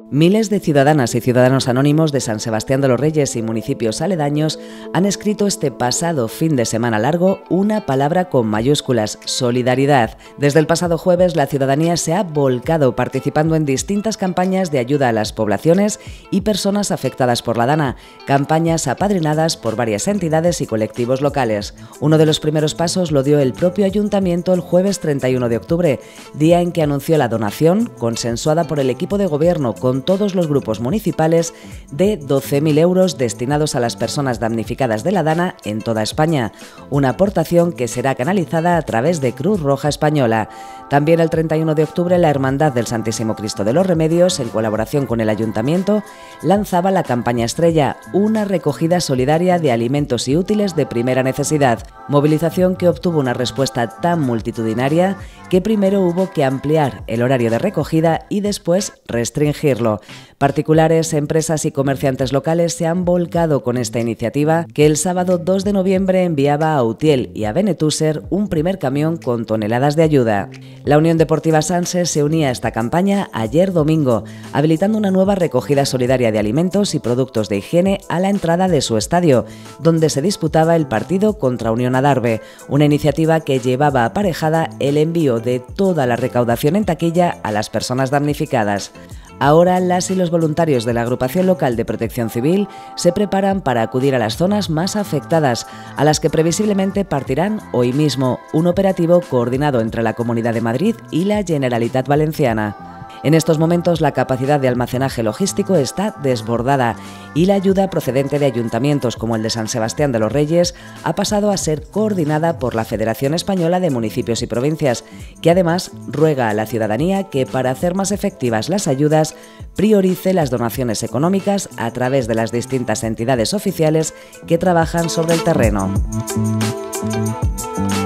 Miles de ciudadanas y ciudadanos anónimos de San Sebastián de los Reyes y municipios aledaños han escrito este pasado fin de semana largo una palabra con mayúsculas: solidaridad. Desde el pasado jueves, la ciudadanía se ha volcado participando en distintas campañas de ayuda a las poblaciones y personas afectadas por la Dana, campañas apadrinadas por varias entidades y colectivos locales. Uno de los primeros pasos lo dio el propio ayuntamiento el jueves 31 de octubre, día en que anunció la donación, consensuada por el equipo de gobierno con todos los grupos municipales, de 12.000 euros destinados a las personas damnificadas de la Dana en toda España, una aportación que será canalizada a través de Cruz Roja Española. También el 31 de octubre, la Hermandad del Santísimo Cristo de los Remedios, en colaboración con el Ayuntamiento, lanzaba la campaña estrella, una recogida solidaria de alimentos y útiles de primera necesidad, movilización que obtuvo una respuesta tan multitudinaria que primero hubo que ampliar el horario de recogida y después restringirlo. Particulares, empresas y comerciantes locales se han volcado con esta iniciativa, que el sábado 2 de noviembre enviaba a Utiel y a Benetúser un primer camión con toneladas de ayuda. La Unión Deportiva Sanse se unía a esta campaña ayer domingo, habilitando una nueva recogida solidaria de alimentos y productos de higiene a la entrada de su estadio, donde se disputaba el partido contra Unión Adarve, una iniciativa que llevaba aparejada el envío de toda la recaudación en taquilla a las personas damnificadas. Ahora, las y los voluntarios de la Agrupación Local de Protección Civil se preparan para acudir a las zonas más afectadas, a las que previsiblemente partirán hoy mismo un operativo coordinado entre la Comunidad de Madrid y la Generalitat Valenciana. En estos momentos, la capacidad de almacenaje logístico está desbordada y la ayuda procedente de ayuntamientos como el de San Sebastián de los Reyes ha pasado a ser coordinada por la Federación Española de Municipios y Provincias, que además ruega a la ciudadanía que, para hacer más efectivas las ayudas, priorice las donaciones económicas a través de las distintas entidades oficiales que trabajan sobre el terreno.